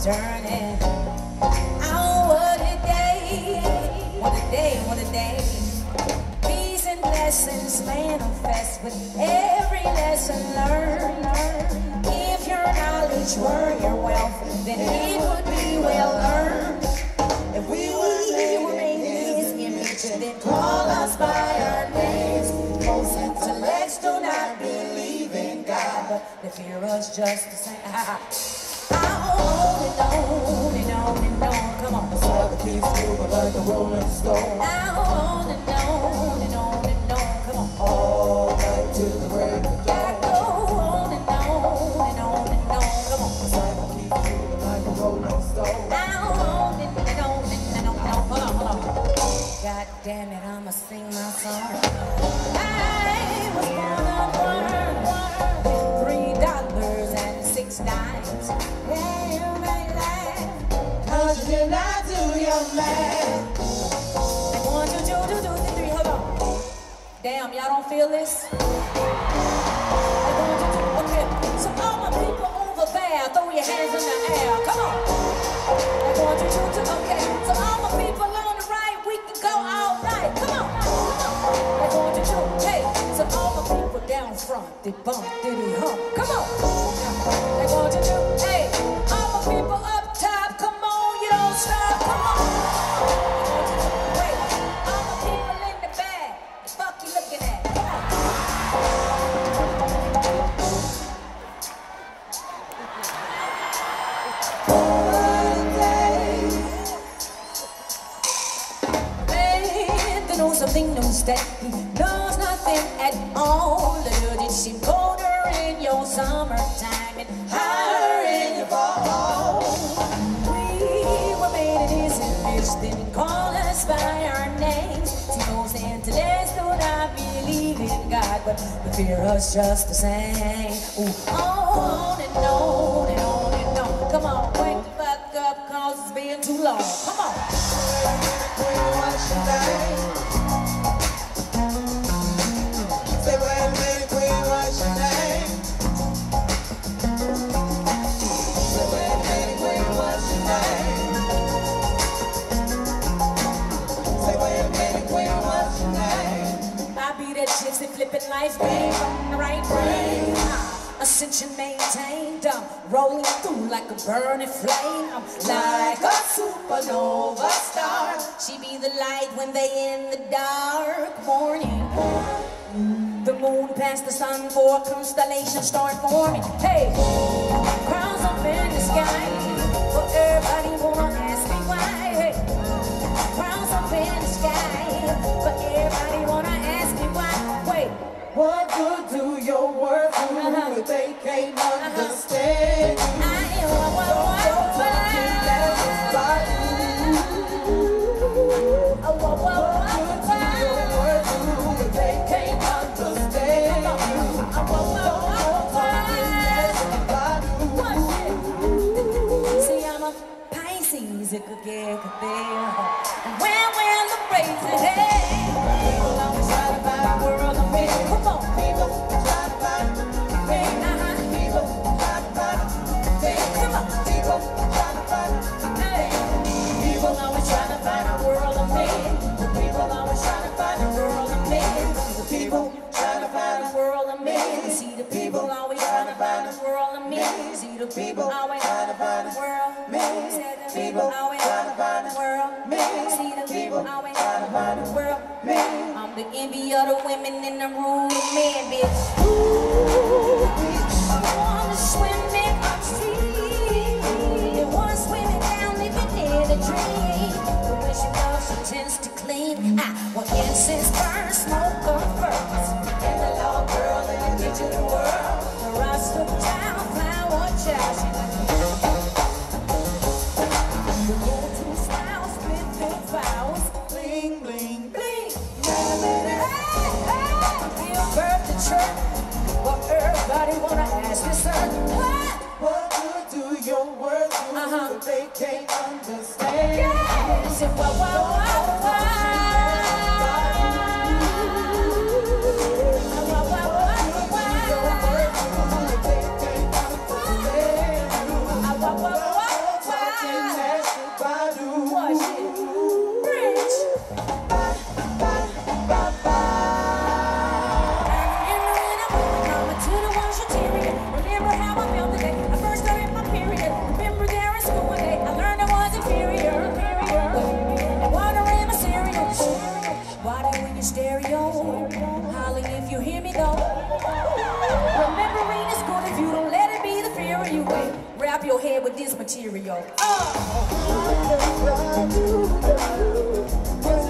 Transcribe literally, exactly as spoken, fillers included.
turning. Oh, what a day, what a day, what a day. Peace and blessings manifest with every lesson learned. If your knowledge were your wealth, then it would be well earned. If we were made in His image, then call us by our names. Most intellects do not believe in God, but they fear us just the same. On and on and on and on, come on. So the keeps moving like a rolling stone. Now on and on and on and on, come on. All night till the break of Gotta dawn. go on and on and on and on, come on. So the keeps moving like a rolling stone. Now on and on and on and on. Hold on, hold on. God damn it, I'ma sing my song. I was born on one, three dollars and six dimes. Yeah, you may laugh, Cause you're not do your man. one, two, two, two, two, three, three, hold on. Damn, y'all don't feel this? One, two, two, okay. So all my people over there, throw your hands in the air. Come on. One, two, two, two, okay. So all my people on the right, we can go all right. Come on. One, two, two, hey. So all my people down front, they bump, diddy hump. Come on. One, two, two, hey. All my people up top, come on, you don't stop. Come on. One, two, two, wait. All my people in the back, the fuck you looking at? Come on. Something knows that he knows nothing at all. Little did she colder in your summertime and hotter in your fall. We were made in His image, then call us by our names. See, those intellects do not believe in God, but they fear us just the same. Ooh, on and on and on and on. Come on, wake the fuck up, cause it's been too long. Come on. What's your name? Say, wait a minute, queen, what's your name? Say, wait a minute, queen, what's your name? Say, wait a minute, queen, what's your name? I be that gypsy flipping life game from the right brain. Ascension maintained, I'm rolling through like a burning flame. I'm like a supernova star. She be the light when they in the dark morning. The moon past the sun for a constellation start forming. Hey, crowns up in the sky, for everybody wanna ask me why. Hey, crowns up in the sky, for everybody wanna ask me why. Wait, what good do your words do Uh-huh. if they can't understand you? I want what what what. Oh, what what what what. It could get there. When will the praise it? Hey, people always try to find a world of me. Come on, people try to find me. Uh-huh. People try to find me. Come on, people try to find me. Hey, people always try to find a world of me. People always try to find a world of me. The people try to find a world of me. See the people always trying to find a world of me. See the people always trying to find a world of me. People always trying to find the world. Me. See the people always trying to find the world. Me. I'm the envy of the women in the room with men, bitch. Ooh, I wanna swim in my sea. They wanna swim it down, living in a dream. But when she loves, she tends to clean. Ah, well, incense burn, smoke her first. And the little girl in the kitchen world. The Rasta town flower child. She like Bling, bling, bling. Hey, hey. Give birth to church. Well, everybody wanna ask you, sir, what? What good do your words do Uh-huh. if they can't understand? Yeah. She said, well, well, well, well. Well, well, well, well. your head with this material. Oh.